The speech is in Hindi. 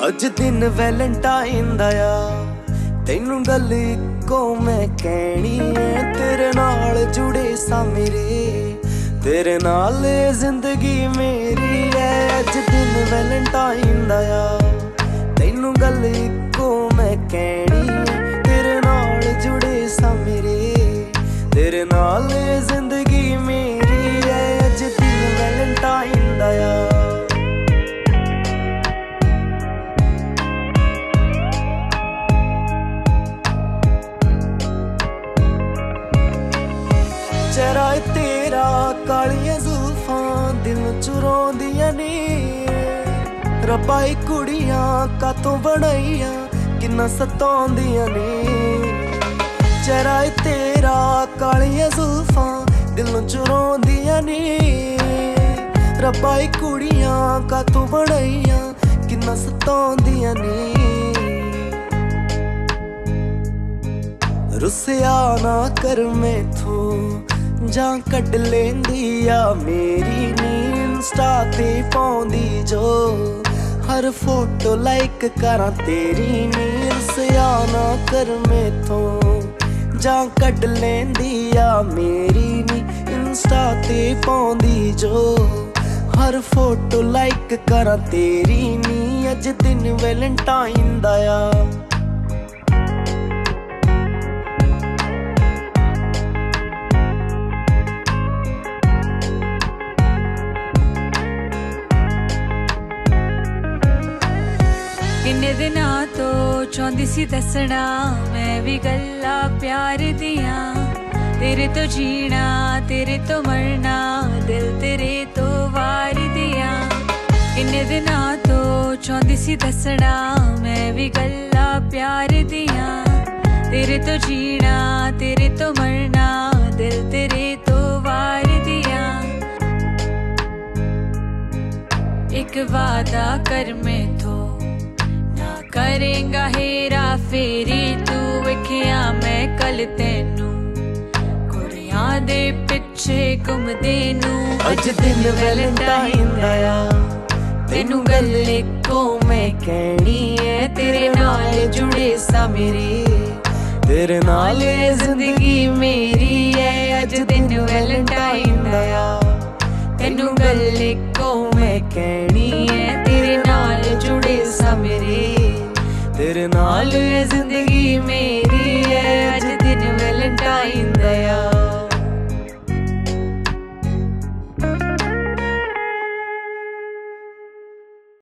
अज दिन वैलेंटाइन दया तेनू गल इको मैं कहनी है, तेरे नाल जुड़े सा मेरे, तेरे नाल जिंदगी मेरी है। अज दिन वैलेंटाइन दया तेनू गल इको मैं कहनी है, तेरे नाल जुड़े सा मेरे, तेरे नाल जिंदगी मेरी है। अज दिन वैलेंटाइन दया चेहरा तेरा कालियां जुल्फां दिल चुराउंदियां ने, रब्बा कुड़ियां कातों बनाइयां किन्ना सताउंदियां ने। चेहरा तेरा कालियां जुल्फां दिल चुराउंदियां ने, रब्बा कुड़ियां कातों बनाइयां किन्ना सताउंदियां ने। रुसिया ना कर मैथों जां कट लेंदी आ मेरी नी, इंस्टा ते पाउंदी जो हर फोटो लाइक करा तेरी नी। रुसिया ना कर मैथों जां कट लेंदी आ मेरी नी, इंस्टा ते पाउंदी जो हर फोटो लाइक करा तेरी नी। अज दिन वैलेंटाइन दया किन्ने दिनां तो चाहती सी दसना मैं भी गल्ला प्यार दिया, तेरे तो जीना तेरे तो मरना दिल तेरे तो वार दिया। किन्ने दिनां तो चाहती सी दसना मैं भी गल्ला प्यार दिया, तेरे तो जीना तेरे तो मरना दिल तेरे तो वार दिया। एक वादा कर मैथों करेंगा हेरा फेरी, तू वेखिया मैं कल तेनू कुड़ियां दे पिछे घुमदे नू। अज दिन वैलेंटाइन दया तेनू गल इको मैं कहनी है, तेरे नाल जुड़े सा मेरे, तेरे नाल जिंदगी मेरी है। अज दिन वैलेंटाइन दया तेनू गल इको मैं कहनी है, तेरे नाल जुड़े सा मेरे, तेरे नाल जिंदगी में